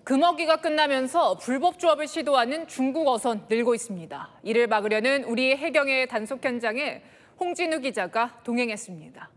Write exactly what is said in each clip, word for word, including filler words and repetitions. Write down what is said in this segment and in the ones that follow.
금어기가 끝나면서 불법 조업을 시도하는 중국 어선 늘고 있습니다. 이를 막으려는 우리 해경의 단속 현장에 홍진우 기자가 동행했습니다.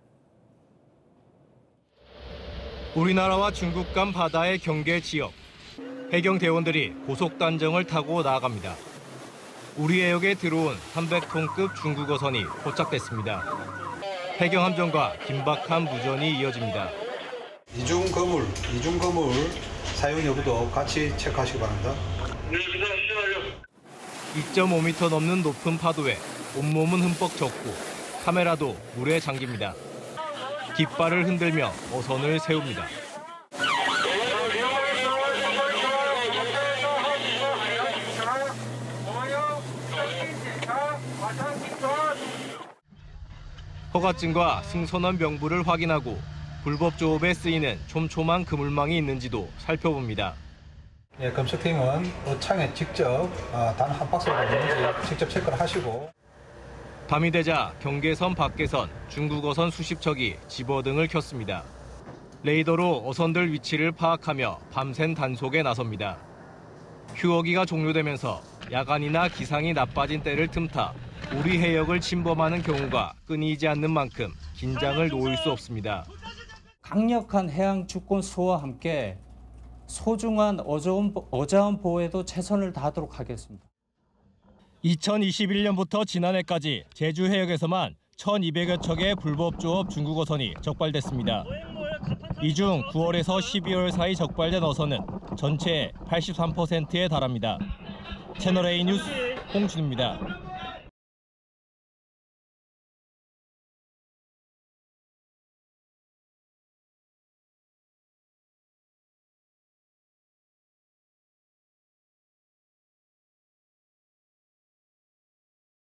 우리나라와 중국 간 바다의 경계 지역. 해경 대원들이 고속 단정을 타고 나아갑니다. 우리 해역에 들어온 삼백 톤급 중국 어선이 포착됐습니다. 해경 함정과 긴박한 무전이 이어집니다. 이중 거물, 이중 거물 사용 여부도 같이 체크하시기 바랍니다. 네, 기다리시나요? 이 점 오 미터 넘는 높은 파도에 온몸은 흠뻑 젖고 카메라도 물에 잠깁니다. 깃발을 흔들며 어선을 세웁니다. 허가증과 승선원 명부를 확인하고 불법 조업에 쓰이는 촘촘한 그물망이 있는지도 살펴봅니다. 예, 검색팀은 어창에 직접 단 한 박스가 있는지 직접 체크를 하시고. 밤이 되자 경계선 밖에선 중국 어선 수십 척이 집어등을 켰습니다. 레이더로 어선들 위치를 파악하며 밤샘 단속에 나섭니다. 휴어기가 종료되면서 야간이나 기상이 나빠진 때를 틈타 우리 해역을 침범하는 경우가 끊이지 않는 만큼 긴장을 놓을 수 없습니다. 강력한 해양 주권 수호와 함께 소중한 어자원, 어자원 보호에도 최선을 다하도록 하겠습니다. 이천이십일 년부터 지난해까지 제주 해역에서만 천이백여 척의 불법 조업 중국 어선이 적발됐습니다. 이 중 구월에서 십이월 사이 적발된 어선은 전체의 팔십삼 퍼센트에 달합니다. 채널A 뉴스 홍진우입니다.